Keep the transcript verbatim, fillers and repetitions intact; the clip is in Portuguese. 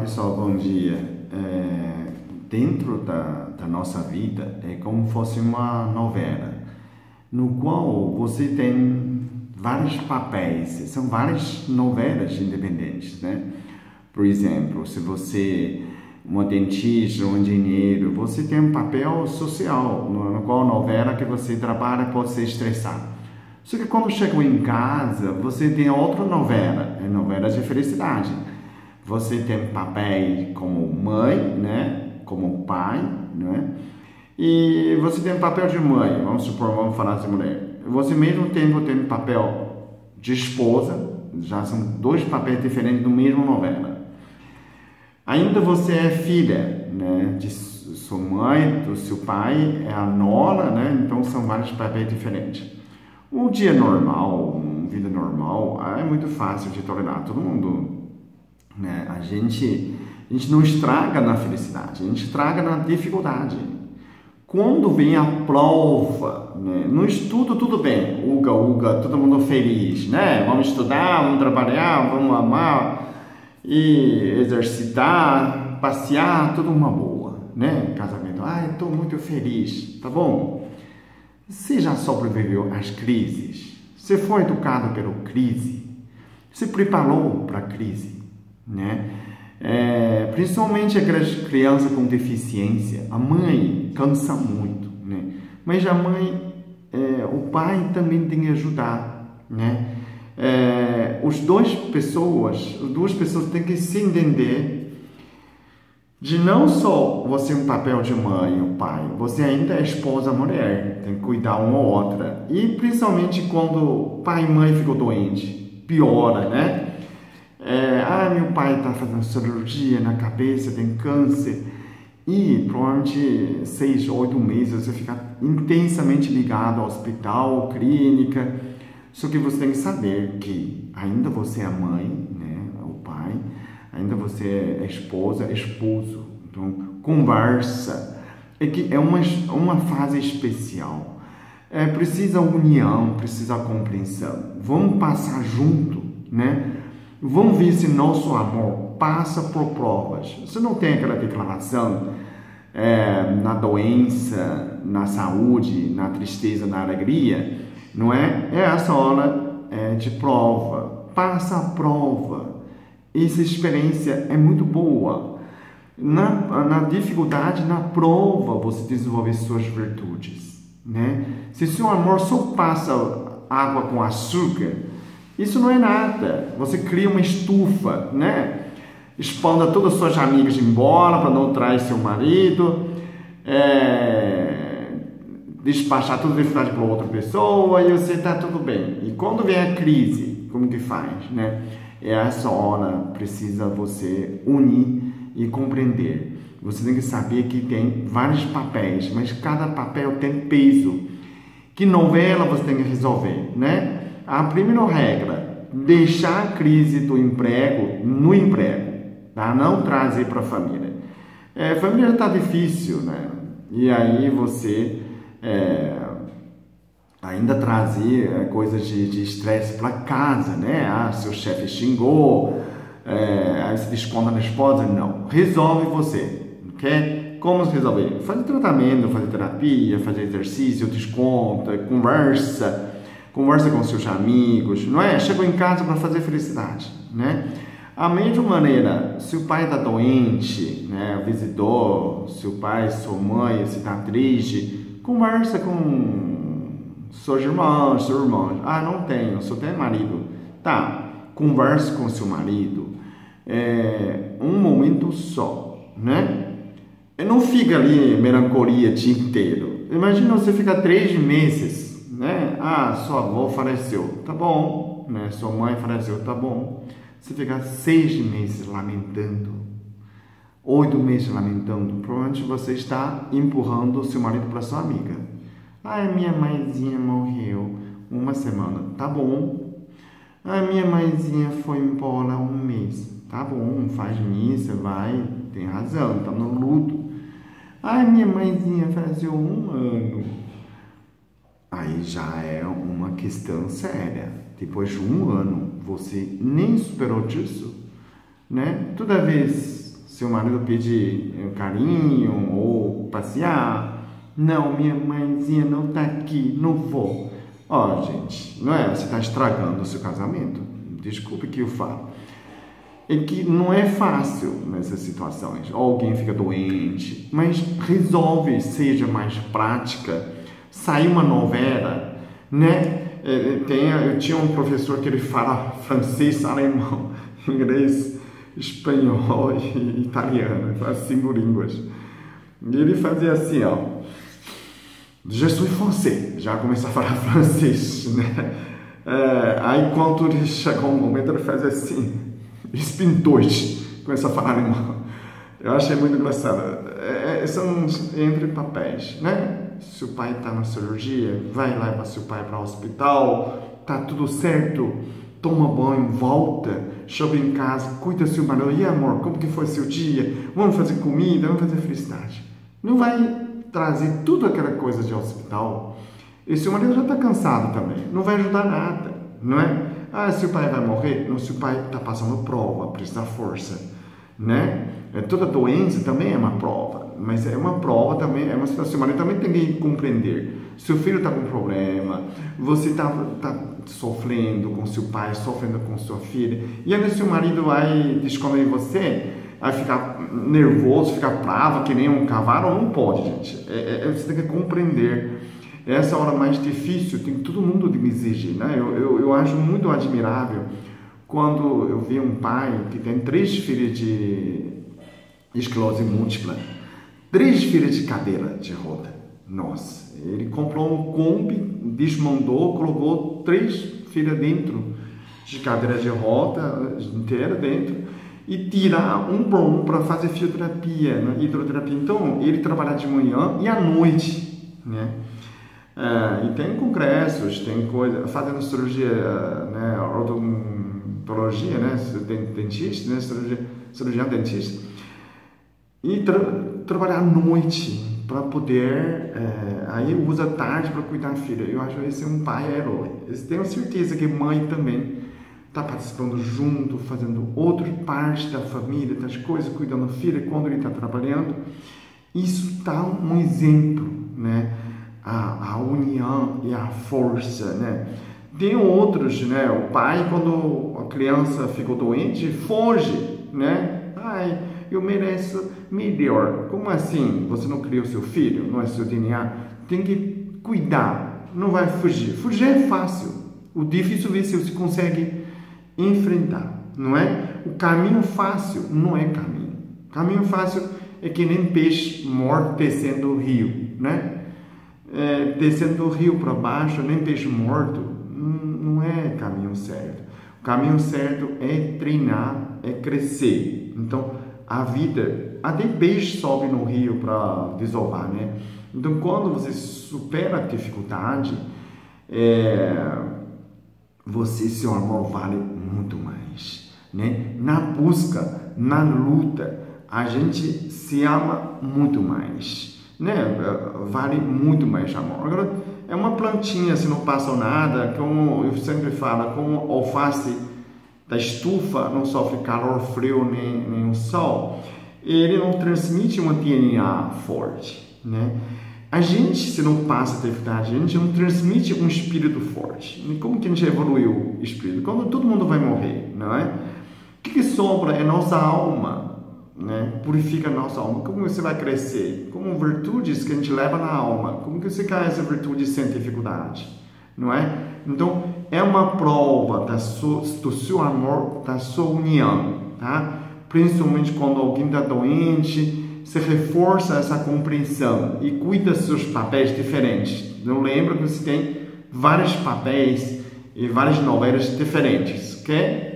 pessoal, bom dia. É, dentro da, da nossa vida é como fosse uma novela, no qual você tem vários papéis, são várias novelas independentes, né? Por exemplo, se você é um dentista, um engenheiro, você tem um papel social, no, no qual a novela que você trabalha pode ser estressar. Só que quando chega em casa, você tem outra novela, é novela de felicidade. Você tem papel como mãe, né? Como pai, né? E você tem papel de mãe, vamos supor, vamos falar de mulher. Você mesmo tempo tem papel de esposa, já são dois papéis diferentes do mesmo novela. Ainda você é filha, né? De sua mãe, do seu pai, é a nora, né? Então são vários papéis diferentes. Um dia normal, uma vida normal, é muito fácil de tolerar. Todo mundo, né? A gente, a gente não estraga na felicidade, a gente estraga na dificuldade. Quando vem a prova, né? No estudo tudo bem, uga, uga, todo mundo feliz, né? Vamos estudar, vamos trabalhar, vamos amar e exercitar, passear, tudo uma boa, né? Casamento, ai, estou muito feliz, tá bom? Você já sobreviveu às crises? Você foi educado pela crise? Você preparou para a crise, né? É, principalmente aquelas crianças com deficiência, a mãe cansa muito, né? Mas a mãe, é, o pai também tem que ajudar, né? É, os dois pessoas, as duas pessoas têm que se entender de não só você é um papel de mãe ou pai, você ainda é esposa, mulher, tem que cuidar uma ou outra. E principalmente quando pai e mãe ficam doentes, piora, né? É, ah, meu pai está fazendo cirurgia na cabeça, tem câncer. E provavelmente seis, oito meses você fica intensamente ligado ao hospital, clínica. Só que você tem que saber que ainda você é a mãe, né? O pai, ainda você é esposa, esposo. Então, conversa. É que é uma, uma fase especial. É, precisa união, precisa compreensão. Vamos passar junto, né? Vamos ver se nosso amor passa por provas. Você não tem aquela declaração é, na doença, na saúde, na tristeza, na alegria, não é? É essa hora é, de prova. Passa a prova. Essa experiência é muito boa. Na, na dificuldade, na prova, você desenvolve suas virtudes, né? Se seu amor só passa água com açúcar, isso não é nada. Você cria uma estufa, né? Expanda todas as suas amigas embora para não trair seu marido, é... despachar toda a felicidade para outra pessoa e você está tudo bem. E quando vem a crise, como que faz, né? É essa hora precisa você unir e compreender. Você tem que saber que tem vários papéis, mas cada papel tem peso. Que novela você tem que resolver, né? A primeira regra, deixar a crise do emprego no emprego, tá? Não trazer para a família. É, a família está difícil, né? E aí você é, ainda trazer é, coisas de estresse para casa, né? Ah, seu chefe xingou, é, aí você desconta na esposa. Não, resolve você, ok? Como resolver? Fazer tratamento, fazer terapia, fazer exercício, desconta, conversa. Conversa com seus amigos, não é? Chegou em casa para fazer felicidade, né? A mesma maneira, se o pai está doente, né? O visitor, seu pai, sua mãe, se está triste, conversa com seus irmãos, seus irmãos. Ah, não tenho, só tenho marido. Tá, converse com seu marido. É um momento só, né? E não fica ali melancolia o dia inteiro. Imagina você ficar três meses, né? Ah, sua avó faleceu, tá bom, né? Sua mãe faleceu, tá bom. Você fica seis meses lamentando, oito meses lamentando, provavelmente você está empurrando o seu marido para sua amiga. Ah, minha mãezinha morreu uma semana, tá bom. Ah, minha mãezinha foi embora um mês, tá bom, faz missa, vai, tem razão, tá no luto. Ah, minha mãezinha faleceu um ano. Aí já é uma questão séria. Depois de um ano, você nem superou disso, né? Toda vez Seu marido pede carinho ou passear. Não, minha mãezinha não tá aqui, não vou. Ó, oh, gente, não é? Você está estragando o seu casamento. Desculpe que eu falo. É que não é fácil nessas situações. Alguém fica doente, mas resolve, seja mais prática. Sai uma novela, né? Tem, eu tinha um professor que ele fala francês, alemão, inglês, espanhol e italiano, faz cinco línguas. E ele fazia assim, ó, je suis français, já começa a falar francês, né? É, aí quando ele chegou um momento, ele fazia assim, ich bin deutsch, começa a falar alemão. Eu achei muito engraçado. É, são entre papéis, né? Se o pai está na cirurgia, vai lá para seu pai para o hospital, tá tudo certo, toma banho, volta, chega em casa, cuida do seu marido, e amor, como que foi seu dia? Vamos fazer comida, vamos fazer felicidade. Não vai trazer tudo aquela coisa de hospital. E seu marido já está cansado também, não vai ajudar nada, não é? Ah, seu pai vai morrer? Não, seu pai está passando prova, precisa da força, né? Toda doença também é uma prova, mas é uma prova também, é uma situação, mas também tem que compreender. Seu filho está com problema, você está tá sofrendo com seu pai, sofrendo com sua filha, e aí seu marido vai descobrir você, vai ficar nervoso, ficar bravo, que nem um cavalo, não pode, gente. É, é, você tem que compreender. Essa é a hora mais difícil, tem todo mundo de me exigir, né? Eu, eu, eu acho muito admirável quando eu vi um pai que tem três filhas de esclerose múltipla, três filhas de cadeira de roda. Nossa, ele comprou um Kombi, desmontou, colocou três filhas dentro de cadeira de roda inteira dentro e tirar um por um para fazer fisioterapia, né? Hidroterapia. Então ele trabalha de manhã e à noite, né? É, e tem congressos, tem coisa, fazendo cirurgia, né, odontologia, né, dentista, né, cirurgia, cirurgião dentista, e tra trabalhar à noite para poder, é, aí usa tarde para cuidar da filha. Eu acho esse um pai herói. Eu tenho certeza que mãe também está participando junto, fazendo outra parte da família, das coisas, cuidando da filha quando ele está trabalhando. Isso dá um exemplo, né? A, a união e a força, né? Tem outros, né? O pai, quando a criança ficou doente, foge, né? Ai, eu mereço melhor. Como assim? Você não criou seu filho? Não é seu D N A? Tem que cuidar, não vai fugir. Fugir é fácil. O difícil é se você consegue enfrentar, não é? O caminho fácil não é caminho. Caminho fácil é que nem peixe morto descendo o rio, né? É, descendo o rio para baixo, nem peixe morto, não é caminho certo. O caminho certo é treinar, é crescer. Então, a vida, até peixe sobe no rio para desovar, né? Então, quando você supera a dificuldade, é, você, seu amor, vale muito mais, né? Na busca, na luta, a gente se ama muito mais, né? Vale muito mais amor. Agora, é uma plantinha, se não passa nada, como eu sempre falo, como alface da estufa, não sofre calor, frio, nem, nem o sol, ele não transmite um D N A forte, né? A gente, se não passa a dificuldade, a gente não transmite um espírito forte. E como que a gente evoluiu o espírito? Quando todo mundo vai morrer, não é? O que, que sobra é nossa alma, né? Purifica a nossa alma. Como você vai crescer? Como virtudes que a gente leva na alma. Como que você cai essa virtude sem dificuldade? Não é? Então, é uma prova da sua, do seu amor, da sua união, tá? Principalmente quando alguém está doente, você reforça essa compreensão e cuida dos seus papéis diferentes. Não lembra que você tem vários papéis e várias novelas diferentes, ok?